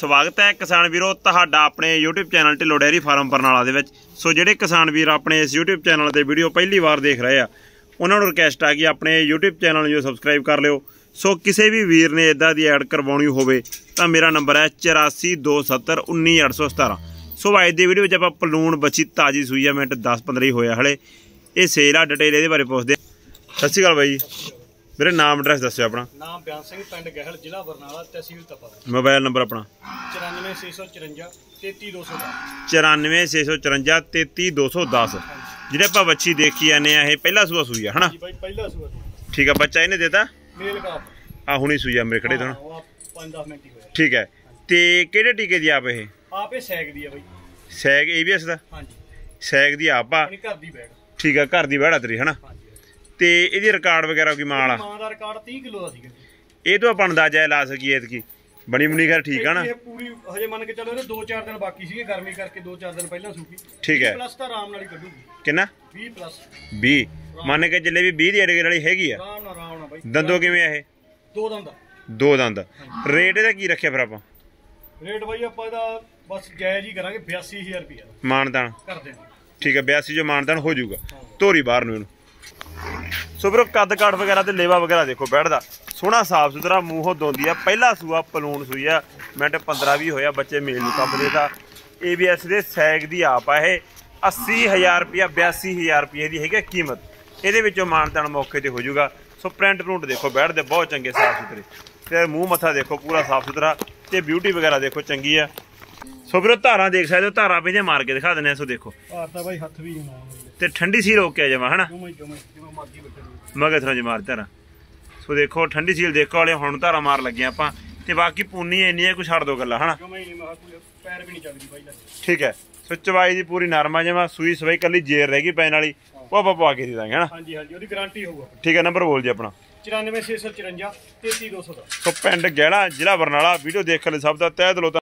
ਸਵਾਗਤ ਹੈ ਕਿਸਾਨ ਵੀਰੋ ਤੁਹਾਡਾ ਆਪਣੇ YouTube channel Dhillon dairy farm Barnala ਦੇ ਵਿੱਚ। ਸੋ ਜਿਹੜੇ ਕਿਸਾਨ ਵੀਰ ਆਪਣੇ ਇਸ YouTube ਚੈਨਲ ਤੇ ਵੀਡੀਓ ਪਹਿਲੀ ਵਾਰ ਦੇਖ ਰਹੇ ਆ ਉਹਨਾਂ ਨੂੰ ਰਿਕਵੈਸਟ ਆ ਕਿ ਆਪਣੇ YouTube ਚੈਨਲ ਨੂੰ ਸਬਸਕ੍ਰਾਈਬ ਕਰ ਲਿਓ। ਸੋ ਕਿਸੇ ਵੀ ਵੀਰ ਨੇ ਇਦਾਂ ਦੀ ਐਡ ਕਰਵਾਉਣੀ ਹੋਵੇ ਤਾਂ ਮੇਰਾ ਨੰਬਰ ਹੈ 8427191817। ਸੋ ਅੱਜ ਦੀ ਵੀਡੀਓ ਵਿੱਚ ਆਪਾਂ ਪਲੂਣ ਬੱਚੀ ਤਾਜੀ ਸੂਈ ਆ, ਮਿੰਟ 10-15 ਹੀ ਹੋਇਆ ਹਲੇ। ਇਹ ਸੇਲ ਆ, ਡਿਟੇਲ ਇਹਦੇ ਬਾਰੇ ਪੁੱਛਦੇ। ਸਤਿ ਸ਼੍ਰੀ ਅਕਾਲ ਬਾਈ ਜੀ। मेरे नाम एड्रैस दस्यो अपना। नाम ब्यान सिंह, पिंड गहल, जिला बरनाला, तहसील तपा। मोबाइल नंबर अपना 94 654 93 654 ਜਿਹੜੇ ਆਪਾਂ ਬੱਚੀ ਦੇਖੀ ਜਾਂਦੇ ਆ ਇਹ ਪਹਿਲਾ ਸੂਆ ਸੂਈ ਆ ਹਨਾ ਜੀ ਬਾਈ, ਪਹਿਲਾ ਸੂਆ। ਠੀਕ ਆ, ਬੱਚਾ ਇਹਨੇ ਦੇਤਾ ਮੇਲ ਕਾਪ ਆ ਹੁਣੀ ਸੂਈ ਆ ਮੇਰੇ ਖੜੇ ਤੋਂ 5-10 ਮਿੰਟ ਹੀ ਹੋਇਆ। ਠੀਕ ਹੈ, ਤੇ ਕਿਹੜੇ ਟੀਕੇ ਦੀ ਆਪ ਇਹ ਸੈਗ ਦੀ ਆ ਬਾਈ। ਸੈਗ ABS ਦਾ? ਹਾਂਜੀ, ਸੈਗ ਦੀ ਆਪ ਆ। ਆਪਣੀ ਘਰ ਦੀ ਬੈਗ। ਠੀਕ ਆ, ਘਰ ਦੀ ਬੈੜਾ ਤੇਰੀ ਹਨਾ। ਤੇ ਇਹਦੀ ਰਿਕਾਰਡ ਵਗੈਰਾ ਕੀ ਮਾਲ ਆ? ਮਾਂ ਦਾ ਰਿਕਾਰਡ 30 ਕਿਲੋ ਦਾ ਸੀਗਾ। ਇਹ ਤੋਂ ਆਪਾਂ ਅੰਦਾਜ਼ਾ ਲਾ ਸਕੀਏ ਐਤਕੀ ਬਣੀ ਬੁਣੀ ਕਰ ਠੀਕ ਆ ਨਾ? ਇਹ ਪੂਰੀ ਹਜੇ ਮੰਨ ਕੇ ਚੱਲੋ, ਇਹਦੇ 2-4 ਦਿਨ ਬਾਕੀ ਸੀਗੇ, ਗਰਮੀ ਕਰਕੇ 2-4 ਦਿਨ ਪਹਿਲਾਂ ਸੂਕੀ। ਠੀਕ ਹੈ, ਪਲੱਸ ਤਾਂ ਆਰਾਮ ਨਾਲ ਹੀ ਕੱਢੂਗੀ। ਕਿੰਨਾ? 20+। 20 ਮੰਨ ਕੇ ਚੱਲੇ ਵੀ 20 ਦੀ ਅੜਗੇ ਵਾਲੀ ਹੈਗੀ ਆ। ਆਰਾਮ ਨਾਲ ਬਾਈ। ਦੰਦੋਂ ਕਿਵੇਂ ਆ ਇਹ? 2 ਦੰਦ। 2 ਦੰਦ। ਰੇਟ ਇਹਦਾ ਕੀ ਰੱਖਿਆ ਫਿਰ ਆਪਾਂ? ਰੇਟ ਬਾਈ ਆਪਾਂ ਇਹਦਾ ਬਸ ਜਾਇਜ਼ ਹੀ ਕਰਾਂਗੇ, 82,000 ਰੁਪਇਆ ਮਾਨਦਾਨ ਕਰ ਦੇਣਾ। ਠੀਕ ਹੈ, 82 ਜੋ ਮਾਨਦਾਨ ਹੋ ਜਾਊਗਾ। ਧੋਰੀ ਬਾਹਰ ਨੂੰ ਇਹਨੂੰ। ਸੋ ਵੀਰੋ ਕੱਦ ਕਾਠ ਵਗੈਰਾ ਤੇ ਲੇਵਾ ਵਗੈਰਾ ਦੇਖੋ ਬੈਠਦਾ ਸੋਹਣਾ ਸਾਫ ਸੁਥਰਾ, ਮੂੰਹੋਂ ਦੋਂਦੀ ਆ। ਪਹਿਲਾ ਸੂਆ ਪਲੂਣ ਸੂਈ ਆ, ਮਿੰਟ 15-20 ਹੋਇਆ, ਬੱਚੇ ਮੇਲ ਨੂੰ ਕੰਮ ਦੇਤਾ। ABS ਦੇ ਸੈਗ ਦੀ ਆਪ ਆ ਇਹ। 80,000 ਰੁਪਇਆ 82,000 ਰੁਪਏ ਦੀ ਹੈਗੀ ਕੀਮਤ। ਇਹਦੇ ਵਿੱਚੋਂ ਮਾਨਦਾਨ ਮੌਕੇ ਤੇ ਹੋ ਜਾਊਗਾ। ਸੋ ਪ੍ਰਿੰਟ ਪ੍ਰਿੰਟ ਦੇਖੋ ਬੈਠਦੇ ਬਹੁਤ ਚੰਗੇ ਸਾਫ ਸੁਥਰੇ, ਤੇ ਮੂੰਹ ਮੱਥਾ ਦੇਖੋ ਪੂਰਾ ਸਾਫ ਸੁਥਰਾ, ਤੇ ਬਿਊਟੀ ਵਗੈਰਾ ਦੇਖੋ ਚੰਗੀ ਆ। ਸੋ ਵੀਰੋ ਧਾਰਾਂ ਦੇਖ ਸਕਦੇ ਹੋ, ਧਾਰਾਂ ਪਈਆਂ ਮਾਰ ਕੇ ਦਿਖਾ ਦਿੰਦੇ ਆ। ਸੋ ਦੇਖੋ ਤਾਂ ਬਾਈ ਹੱਥ ਵੀ ਤੇ ਠੰਡੀ ਸੀਲ ਰੋਕ ਕੇ ਜਮਾ ਹਨਾ, ਮਗਰ ਥਰੋਂ ਜੀ ਮਾਰ ਧਾਰਾਂ। ਸੋ ਦੇਖੋ ਠੰਡੀ ਸੀਲ ਦੇਖੋ ਵਾਲੇ ਹੁਣ ਧਾਰਾਂ ਮਾਰ ਲੱਗੇ ਆਪਾਂ। ਤੇ ਬਾਕੀ ਪੂਨੀ ਇੰਨੀ ਹੈ, ਕੋਈ ਛੱਡ ਦੋ ਗੱਲਾਂ ਹਨਾ। ਪੈਰ ਵੀ ਨਹੀਂ ਚੱਲਦੀ ਬਾਈ। ਠੀਕ ਹੈ, ਸੋ ਚਵਾਈ ਦੀ ਪੂਰੀ ਨਰਮਾ ਜਮਾ, ਸੂਈ ਸਵਾਈ ਕੱਲੀ ਜੇਰ ਰਹਿ ਗਈ ਪੈਣ ਵਾਲੀ, ਉਹ ਆਪਾਂ ਪਵਾ ਕੇ ਦੇ ਦਾਂਗੇ ਹਨਾ। ਹਾਂਜੀ, ਉਹਦੀ ਗਾਰੰਟੀ ਹੋਊਗਾ। ਠੀਕ ਹੈ, ਨੰਬਰ ਬੋਲ ਜੀ ਆਪਣਾ। 94 654 33 210। ਸੋ ਪਿੰਡ ਗਹਿਲਾ, ਜ਼ਿਲ੍ਹਾ ਬਰਨਾਲਾ। ਵੀਡੀਓ ਦੇਖਣ ਲਈ ਸਭ ਦਾ ਤਹਿ ਦਿਲੋਂ